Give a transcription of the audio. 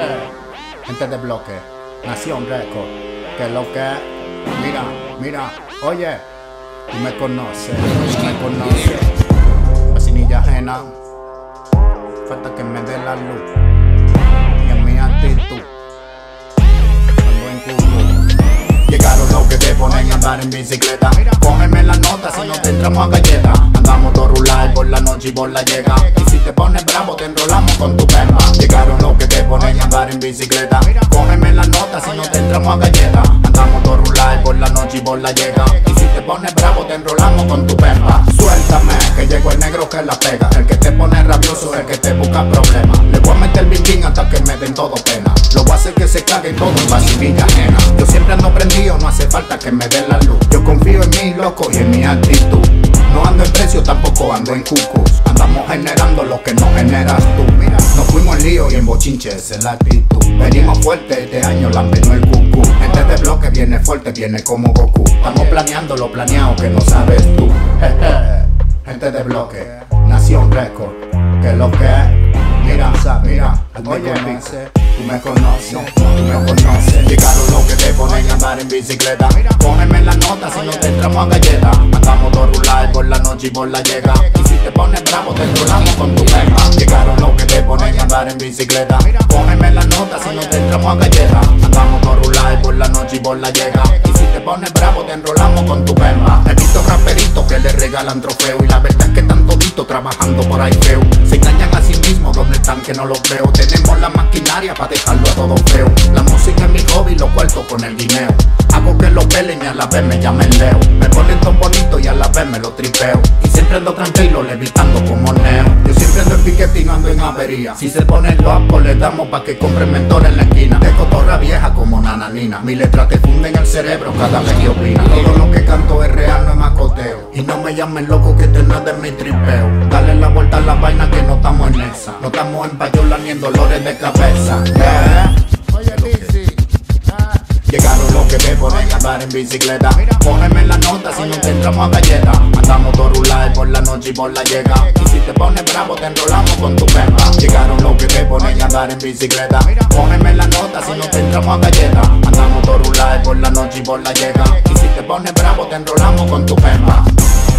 Gente de bloque, Nación Record, que lo que es. Mira, oye, tú me conoces, vacinilla ajena, falta que me dé la luz, y en mi actitud, ando en culo. Llegaron los que te ponen a andar en bicicleta, cógeme la nota si no te entramos a galleta. Andamos dos rular por la noche y por la llega, y si te pones bravo te enrolamos con tu perma. Llegaron los que te ponen a andar en bicicleta, cógeme la nota si no te entramos a galleta. Andamos dos rular por la noche y por la llega, y si te pones bravo te enrolamos con tu perma. Suéltame, que llegó el negro que la pega, el que te pone rabioso, el que te busca problemas. Le voy a meter el hasta que me den todo pena. Lo voy a hacer que se cague todo en vacinilla ajena. Yo siempre ando prendido, no hace falta que me den la luz. Yo confío en mí, loco, y en mi actitud. No ando en precio, tampoco ando en cucos. Andamos generando lo que no generas tú. Mira, nos fuimos en lío y en bochinche, esa es la actitud. Venimos fuerte, este año lambenó el cucú. Gente de bloque viene fuerte, viene como Goku. Estamos planeando lo planeado que no sabes tú. Gente de bloque, Nación Record, que lo que es. Mira, oye, dice, tú me conoces. Llegaron los que te ponen a andar en bicicleta, cógeme la nota si no te entramos a galleta. Andamos dos rular por la noche y por la llega, y si te pones bravo te enrolamos con tu perma. Llegaron los que te ponen a andar en bicicleta, cógeme la nota si no te entramos a galleta. Andamos dos rular por la noche y por la llega, y si te pones bravo te enrolamos con tu perma. He visto raperitos que le regalan trofeo, y la verdad es que están toditos trabajando por ahí feo. Se engañan a sí mismos, donde están que no los veo. Tenemos la maquinaria para dejarlo a todo feo. La música es mi hobby, lo cuarto con el guineo. Hago que lo pelen y a la vez me llamen Leo. Me ponen tan bonito y a la vez me lo tripeo. Y siempre ando tranquilo, levitando como Neo. Yo siempre ando en piquete y no ando en avería. Si se ponen locos, le damos pa' que compren mentor en la esquina. De cotorra vieja como nananina. Mi letra te funde en el cerebro cada vez que opina. Todo lo que canto es real, no es macoteo. Y no me llamen loco que te no es de mi tripeo. Dale la vuelta a la vaina que no estamos en esa. No estamos en payola ni en dolores de cabeza. Oye, Lizzy. Llegaron los que te ponen a andar en bicicleta, cógeme la nota si no te entramos a galleta. Andamos dos rular por la noche y por la llega, y si te pones bravo te enrolamos con tu perma. Llegaron los que te ponen a andar en bicicleta, cógeme la nota si no te entramos a galleta. Andamos dos rular por la noche y por la llega, y si te pones bravo te enrolamos con tu perma.